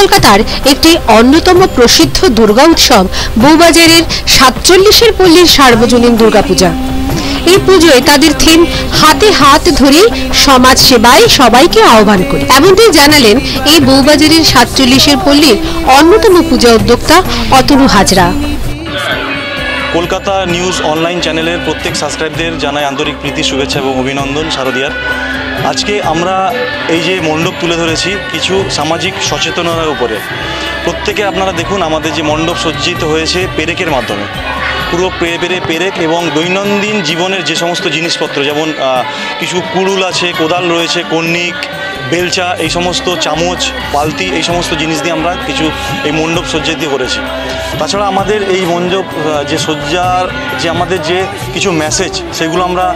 কলকাতার একটি অন্যতম প্রসিদ্ধ দুর্গা উৎসব বউবাজারের ৪৭ পল্লীর সার্বজনীন দুর্গাপূজা। এই পুজোয় তাদের থিম হাতে হাত ধরে সমাজ সেবায় সবাইকে আহ্বান করে, এমনটাই জানালেন এই বউবাজারের ৪৭ পল্লীর অন্যতম পূজা উদ্যোক্তা অতনু হাজরা। কলকাতা নিউজ অনলাইন চ্যানেলের প্রত্যেক সাবস্ক্রাইবদের জানাই আন্তরিক প্রীতি, শুভেচ্ছা এবং অভিনন্দন শারদিয়ার। আজকে আমরা এই যে মণ্ডপ তুলে ধরেছি কিছু সামাজিক সচেতনতার উপরে। প্রত্যেকে আপনারা দেখুন আমাদের যে মণ্ডপ সজ্জিত হয়েছে পেরেকের মাধ্যমে, পুরো পেরেক এবং দৈনন্দিন জীবনের যে সমস্ত জিনিসপত্র, যেমন কিছু কুড়ুল আছে, কোদাল রয়েছে, কর্নিক, বেলচা, এই সমস্ত চামচ, বালতি, এই সমস্ত জিনিস দিয়ে আমরা কিছু এই মণ্ডপ সজ্জিত করেছি। তাছাড়া আমাদের এই মণ্ডপ যে সজ্জার যে আমাদের যে কিছু মেসেজ, সেগুলো আমরা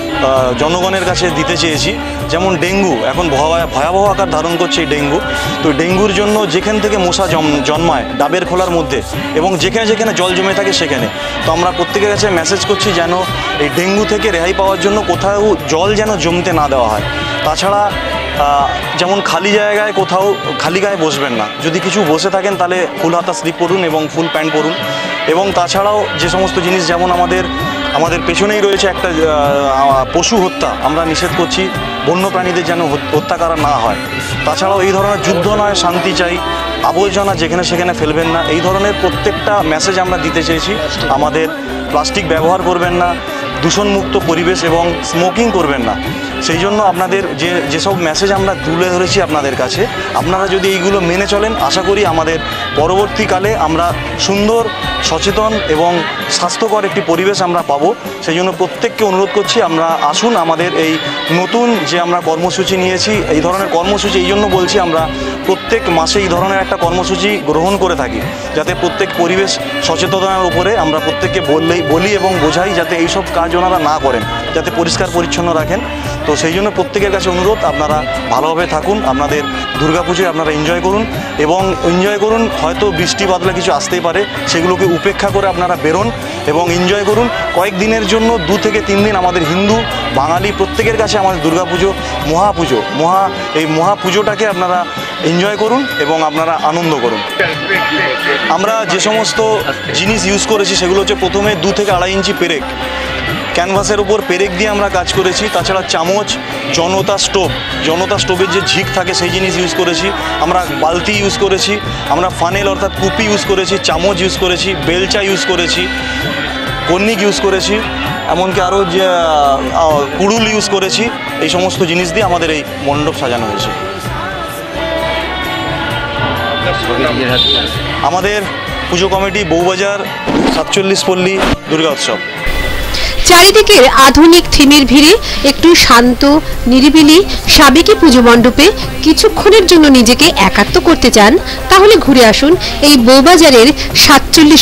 জনগণের কাছে দিতে চেয়েছি। যেমন ডেঙ্গু এখন ভয়াবহ আকার ধারণ করছে এই ডেঙ্গু। তো ডেঙ্গুর জন্য যেখান থেকে মশা জন্মায় ডাবের খোলার মধ্যে এবং যেখানে যেখানে জল জমে থাকে সেখানে, তো আমরা প্রত্যেকের কাছে মেসেজ করছি যেন এই ডেঙ্গু থেকে রেহাই পাওয়ার জন্য কোথাও জল যেন জমতে না দেওয়া হয়। তাছাড়া যেমন খালি জায়গায় কোথাও খালি গায়ে বসবেন না, যদি কিছু বসে থাকেন তাহলে ফুল হাতা স্লিপ পরুন এবং ফুল প্যান্ট পরুন। এবং তাছাড়াও যে সমস্ত জিনিস, যেমন আমাদের পেছনেই রয়েছে একটা পশু হত্যা, আমরা নিষেধ করছি বন্য প্রাণীদের যেন হত্যা করা না হয়। তাছাড়াও এই ধরনের যুদ্ধ নয়, শান্তি চাই, আবর্জনা যেখানে সেখানে ফেলবেন না, এই ধরনের প্রত্যেকটা মেসেজ আমরা দিতে চেয়েছি। আমাদের প্লাস্টিক ব্যবহার করবেন না, দূষণমুক্ত পরিবেশ এবং স্মোকিং করবেন না। সেই জন্য আপনাদের যেসব মেসেজ আমরা তুলে ধরেছি আপনাদের কাছে, আপনারা যদি এইগুলো মেনে চলেন, আশা করি আমাদের পরবর্তীকালে আমরা সুন্দর, সচেতন এবং স্বাস্থ্যকর একটি পরিবেশ আমরা পাবো। সেই জন্য প্রত্যেককে অনুরোধ করছি, আমরা আসুন আমাদের এই নতুন যে আমরা কর্মসূচি নিয়েছি, এই ধরনের কর্মসূচি এই জন্য বলছি, আমরা প্রত্যেক মাসে এই ধরনের একটা কর্মসূচি গ্রহণ করে থাকি, যাতে প্রত্যেক পরিবেশ সচেতনতার উপরে আমরা প্রত্যেককে বলি এবং বোঝাই যাতে এইসব কাজ ওনারা না করেন, যাতে পরিষ্কার পরিচ্ছন্ন রাখেন। তো সেই জন্য প্রত্যেকের কাছে অনুরোধ, আপনারা ভালোভাবে থাকুন, আপনাদের দুর্গাপুজোয় আপনারা এনজয় করুন এবং এনজয় করুন। হয়তো বৃষ্টি বাদলা কিছু আসতেই পারে, সেগুলোকে উপেক্ষা করে আপনারা বেরোন এবং এনজয় করুন। কয়েকদিনের জন্য 2 থেকে 3 দিন আমাদের হিন্দু বাঙালি প্রত্যেকের কাছে আমাদের দুর্গাপুজো এই মহাপুজোটাকে আপনারা এনজয় করুন এবং আপনারা আনন্দ করুন। আমরা যে সমস্ত জিনিস ইউজ করেছি সেগুলো হচ্ছে, প্রথমে 2 থেকে 2.5 ইঞ্চি পেরেক, ক্যানভাসের ওপর পেরেক দিয়ে আমরা কাজ করেছি। তাছাড়া চামচ, জনতা স্টোভের যে ঝিক থাকে সেই জিনিস ইউজ করেছি। আমরা বালতি ইউজ করেছি, আমরা ফানেল অর্থাৎ কুপি ইউজ করেছি, চামচ ইউজ করেছি, বেলচা ইউজ করেছি, কর্নিক ইউজ করেছি, এমনকি আরও যে কুড়ুল ইউজ করেছি। এই সমস্ত জিনিস দিয়ে আমাদের এই মণ্ডপ সাজানো হয়েছে। আমাদের পুজো কমিটি, বউবাজার ৪৭ পল্লী দুর্গা উৎসব। চারিদিকের আধুনিক থিমের ভিড়ে একটু শান্ত, নিরিবিলি, সাবেকি পুজো মণ্ডপে কিছুক্ষণের জন্য নিজেকে একাত্ম করতে চান, তাহলে ঘুরে আসুন এই বউবাজারের ৪৭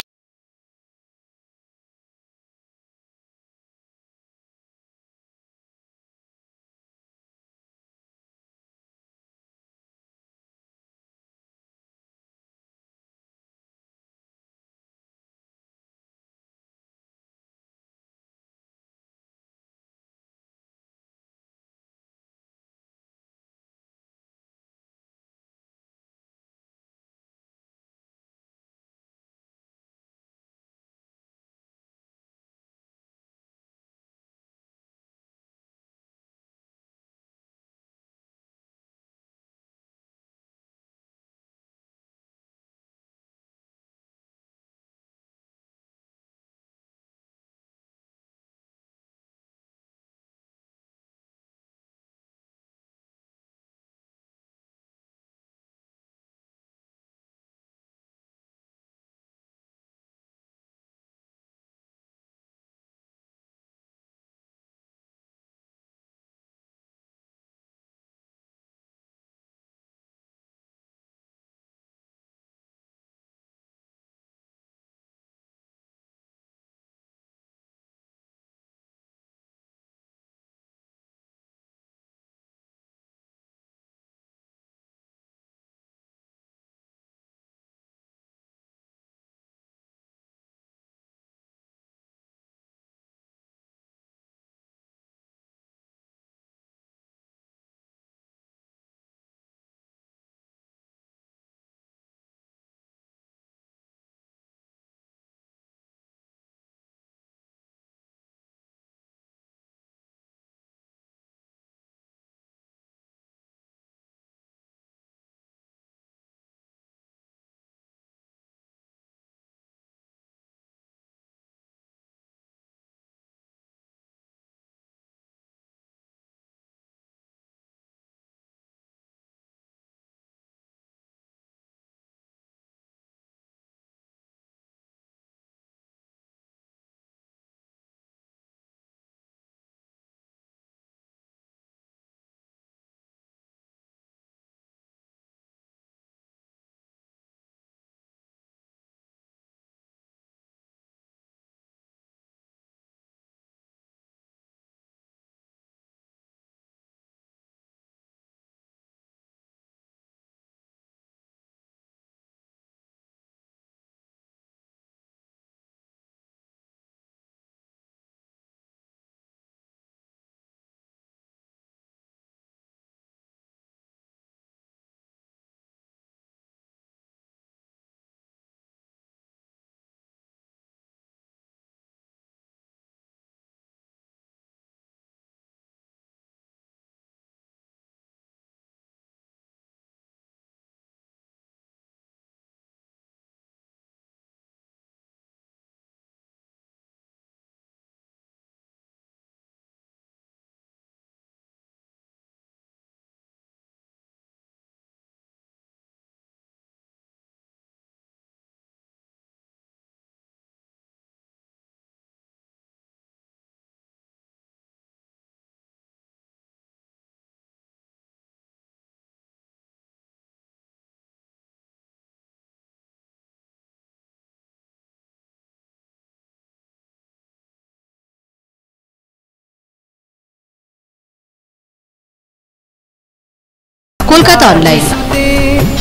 কলকাতা অনলাইন।